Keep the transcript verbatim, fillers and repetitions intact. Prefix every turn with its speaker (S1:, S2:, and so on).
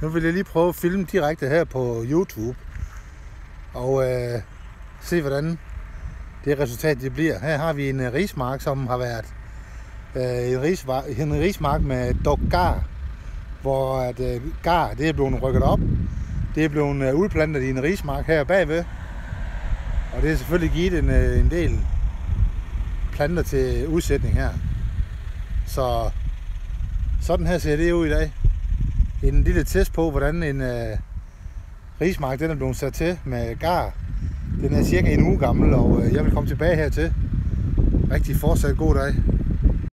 S1: Nu vil jeg lige prøve at filme direkte her på YouTube. Og øh, se hvordan det resultat det bliver. Her har vi en uh, rismark, som har været øh, en, risvar, en rismark med dog gar. Hvor at, øh, gar det er blevet rykket op. Det er blevet øh, udplantet i en rismark her bagved. Og det har selvfølgelig givet en, øh, en del planter til udsætning her. Så sådan her ser det ud i dag. En lille test på, hvordan en øh, rismark den er blevet sat til med gar. Den er cirka en uge gammel, og øh, jeg vil komme tilbage hertil. Rigtig fortsat god dag.